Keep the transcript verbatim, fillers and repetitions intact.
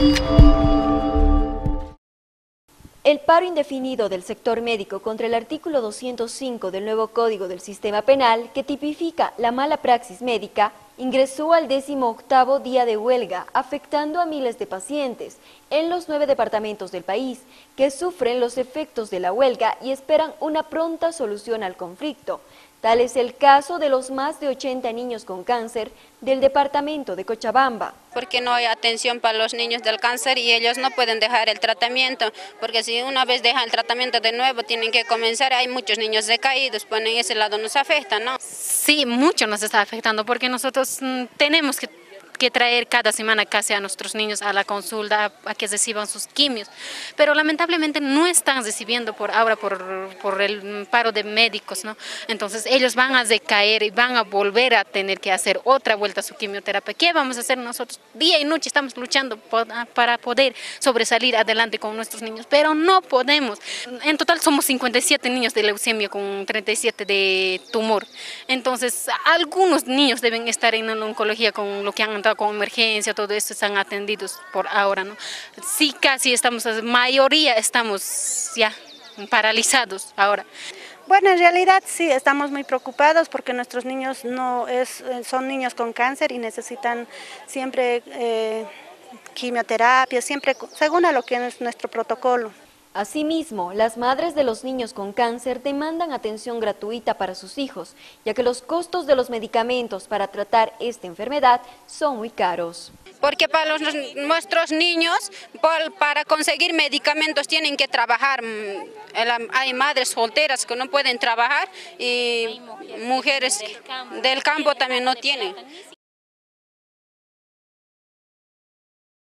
El paro indefinido del sector médico contra el artículo doscientos cinco del nuevo Código del Sistema Penal, que tipifica la mala praxis médica, ingresó al décimo octavo día de huelga, afectando a miles de pacientes en los nueve departamentos del país, que sufren los efectos de la huelga y esperan una pronta solución al conflicto. Tal es el caso de los más de ochenta niños con cáncer del departamento de Cochabamba. Porque no hay atención para los niños del cáncer y ellos no pueden dejar el tratamiento, porque si una vez dejan el tratamiento de nuevo tienen que comenzar, hay muchos niños decaídos, pues en ese lado nos afecta, ¿no? Sí, mucho nos está afectando porque nosotros mm, tenemos que... que traer cada semana casi a nuestros niños a la consulta, a, a que reciban sus quimios, pero lamentablemente no están recibiendo por ahora por, por el paro de médicos, ¿no? Entonces ellos van a decaer y van a volver a tener que hacer otra vuelta a su quimioterapia. ¿Qué vamos a hacer nosotros? Día y noche estamos luchando por, para poder sobresalir adelante con nuestros niños, pero no podemos. En total somos cincuenta y siete niños de leucemia con treinta y siete de tumor, entonces algunos niños deben estar en la oncología con lo que han con emergencia, todo esto están atendidos por ahora, ¿no? Sí, casi estamos, mayoría estamos ya paralizados ahora. Bueno, en realidad sí, estamos muy preocupados porque nuestros niños no es, son niños con cáncer y necesitan siempre eh, quimioterapia, siempre según a lo que es nuestro protocolo. Asimismo, las madres de los niños con cáncer demandan atención gratuita para sus hijos, ya que los costos de los medicamentos para tratar esta enfermedad son muy caros. Porque para los, nuestros niños, por, para conseguir medicamentos tienen que trabajar. Hay madres solteras que no pueden trabajar y mujeres del campo también no tienen.